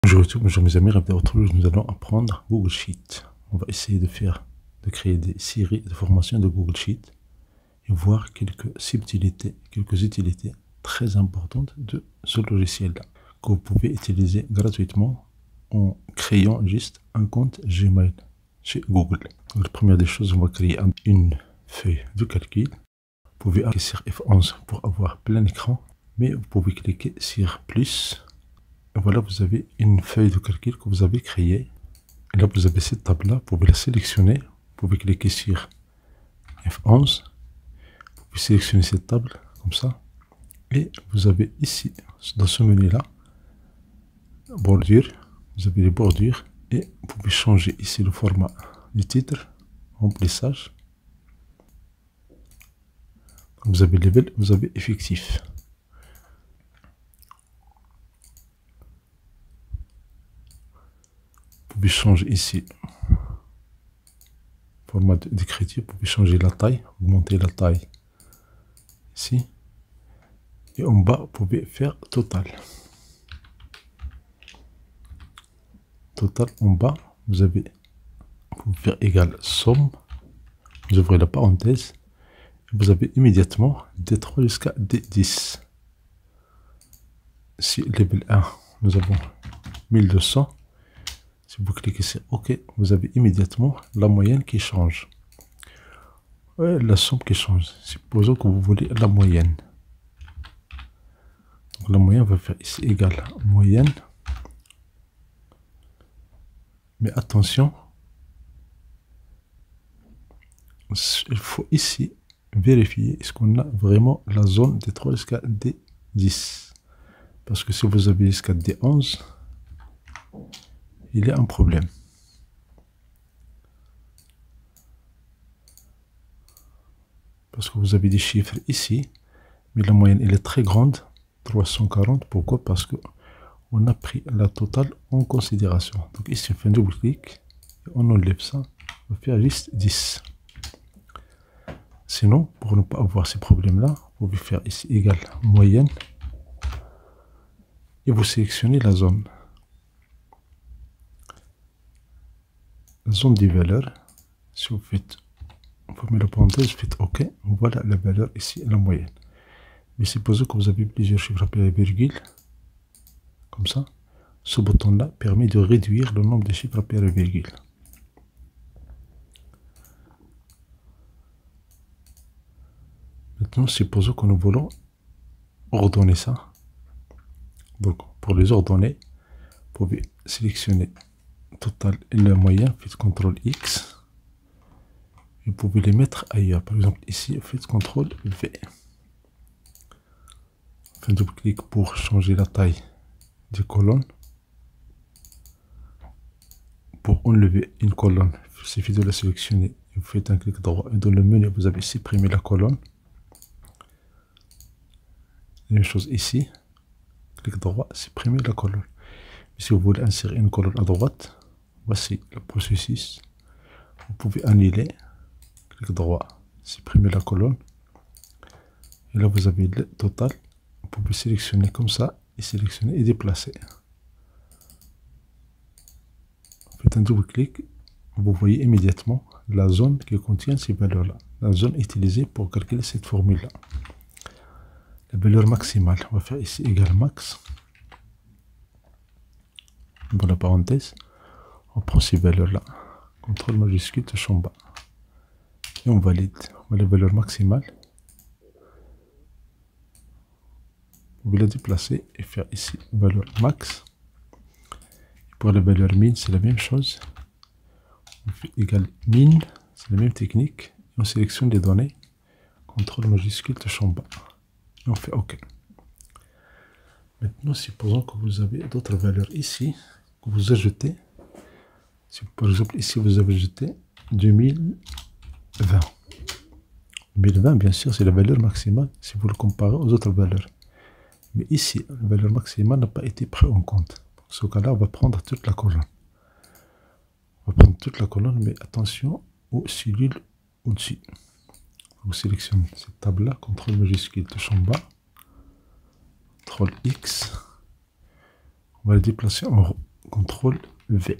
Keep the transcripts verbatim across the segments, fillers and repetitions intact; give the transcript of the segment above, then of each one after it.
Bonjour à tous, bonjour mes amis, aujourd'hui nous allons apprendre Google Sheet. On va essayer de faire, de créer des séries de formations de Google Sheet et voir quelques subtilités, quelques utilités très importantes de ce logiciel-là que vous pouvez utiliser gratuitement en créant juste un compte Gmail chez Google. Donc, la première des choses, on va créer une feuille de calcul. Vous pouvez cliquer sur F onze pour avoir plein écran, mais vous pouvez cliquer sur plus. Et voilà, vous avez une feuille de calcul que vous avez créée. Et là, vous avez cette table-là, vous pouvez la sélectionner. Vous pouvez cliquer sur F onze. Vous pouvez sélectionner cette table, comme ça. Et vous avez ici, dans ce menu-là, bordure. Vous avez les bordures. Et vous pouvez changer ici le format du titre, remplissage. Vous avez level, vous avez effectif. Vous pouvez changer ici format d'écriture, vous pouvez changer la taille, augmenter la taille ici. Et en bas, vous pouvez faire total. Total en bas, vous avez, vous pouvez faire égal somme. Vous ouvrez la parenthèse. Vous avez immédiatement D trois jusqu'à D dix. Si level un, nous avons mille deux cents. Si vous cliquez sur OK, vous avez immédiatement la moyenne qui change. Ouais, la somme qui change. Supposons que vous voulez la moyenne. Donc la moyenne va faire ici égal moyenne. Mais attention, il faut ici vérifier est-ce qu'on a vraiment la zone D trois jusqu'à D dix. Parce que si vous avez jusqu'à D onze, il y a un problème. Parce que vous avez des chiffres ici, mais la moyenne elle est très grande, trois cent quarante. Pourquoi? Parce que on a pris la totale en considération. Donc ici on fait un double clic, on enlève ça, on va faire juste dix. Sinon, pour ne pas avoir ces problèmes-là, vous pouvez faire ici égal moyenne et vous sélectionnez la zone. La zone des valeurs, si vous faites, vous fermez la parenthèse, vous faites OK, voilà la valeur ici, la moyenne. Mais supposons que vous avez plusieurs chiffres appelés à virgule, comme ça, ce bouton-là permet de réduire le nombre de chiffres appelés à virgule. Maintenant, supposons que nous voulons ordonner ça. Donc, pour les ordonner, vous pouvez sélectionner total et la moyenne, faites contrôle X. Vous pouvez les mettre ailleurs. Par exemple, ici, faites contrôle V. Faites double clic pour changer la taille des colonnes. Pour enlever une colonne, il suffit de la sélectionner. Vous faites un clic droit et dans le menu, vous avez supprimé la colonne. La même chose ici. Clic droit, supprimer la colonne. Mais si vous voulez insérer une colonne à droite, voici le processus. Vous pouvez annuler. Clic droit, supprimer la colonne. Et là, vous avez le total. Vous pouvez sélectionner comme ça et sélectionner et déplacer. Faites un double clic. Vous voyez immédiatement la zone qui contient ces valeurs-là. La zone utilisée pour calculer cette formule-là. La valeur maximale, on va faire ici égal max. Dans la parenthèse, on prend ces valeurs-là. contrôle majuscule touche en bas. Et on valide. On va la valeur maximale. Vous pouvez la déplacer et faire ici valeur max. Et pour la valeur min, c'est la même chose. On fait égal min, c'est la même technique. Et on sélectionne les données. contrôle majuscule touche en bas. Et on fait OK. Maintenant, supposons que vous avez d'autres valeurs ici, que vous ajoutez. Si par exemple ici vous avez ajouté deux mille vingt. deux mille vingt, bien sûr, c'est la valeur maximale si vous le comparez aux autres valeurs. Mais ici, la valeur maximale n'a pas été prise en compte. Dans ce cas-là, on va prendre toute la colonne. On va prendre toute la colonne, mais attention aux cellules au-dessus. Vous sélectionnez cette table-là, contrôle majuscule touche en bas. contrôle X. On va le déplacer en haut. contrôle V.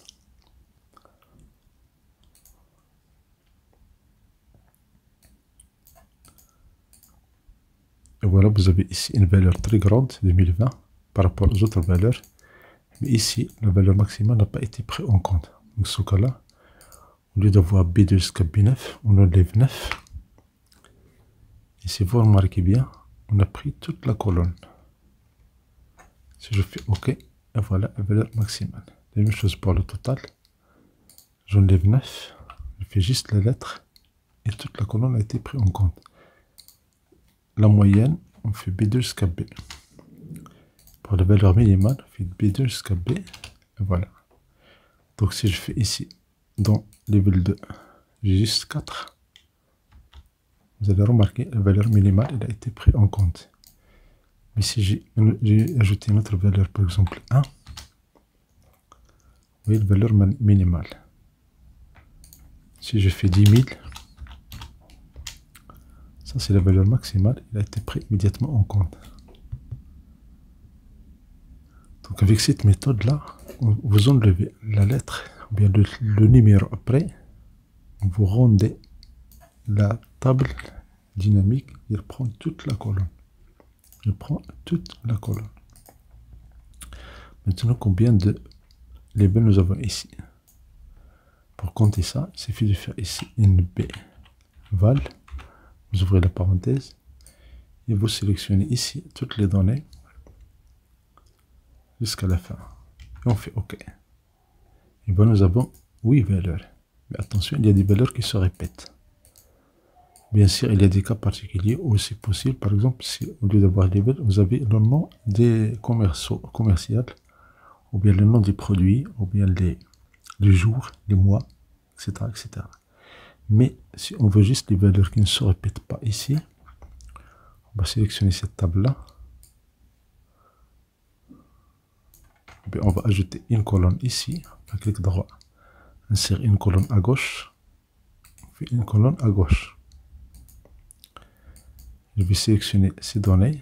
Et voilà, vous avez ici une valeur très grande, deux mille vingt, par rapport aux autres valeurs. Mais ici, la valeur maximale n'a pas été prise en compte. Donc, ce cas-là, au lieu d'avoir B deux jusqu'à B neuf, on enlève neuf. Et si vous remarquez bien, on a pris toute la colonne. Si je fais OK, et voilà la valeur maximale. La même chose pour le total. J'enlève neuf, je fais juste la lettre, et toute la colonne a été prise en compte. La moyenne, on fait B deux jusqu'à B. Pour la valeur minimale, on fait B deux jusqu'à B, et voilà. Donc si je fais ici, dans level deux, j'ai juste quatre. Vous allez remarquer, la valeur minimale, elle a été prise en compte. Mais si j'ai ajouté une autre valeur, par exemple un, vous voyez la valeur minimale. Si je fais dix mille, ça c'est la valeur maximale, elle a été prise immédiatement en compte. Donc avec cette méthode-là, vous enlevez la lettre, ou bien le, le numéro après, vous rendez la table dynamique, il prend toute la colonne. Il prend toute la colonne. Maintenant, combien de labels nous avons ici? Pour compter ça, il suffit de faire ici une B val, vous ouvrez la parenthèse, et vous sélectionnez ici toutes les données jusqu'à la fin. Et on fait OK. Et bien nous avons huit valeurs. Mais attention, il y a des valeurs qui se répètent. Bien sûr, il y a des cas particuliers où c'est possible. Par exemple, si au lieu d'avoir des valeurs, vous avez le nom des commerciaux, commerciales, ou bien le nom des produits, ou bien les, les jours, les mois, et cetera, et cetera. Mais si on veut juste les valeurs qui ne se répètent pas ici, on va sélectionner cette table-là. On va ajouter une colonne ici, un clic droit, insérer une colonne à gauche, puis une colonne à gauche. Je vais sélectionner ces données,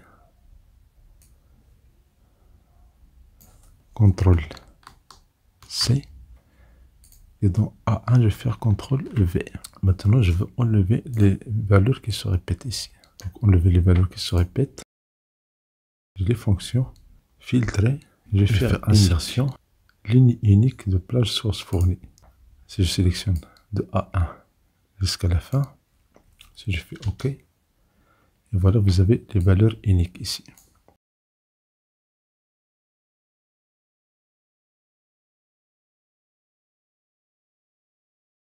contrôle C, et dans A un, je vais faire contrôle V. Maintenant, je veux enlever les valeurs qui se répètent ici. Donc, enlever les valeurs qui se répètent. J'ai les fonctions, filtrer. Je vais faire, faire insertion, ligne unique de plage source fournie. Si je sélectionne de A un jusqu'à la fin, si je fais OK, et voilà, vous avez les valeurs uniques ici.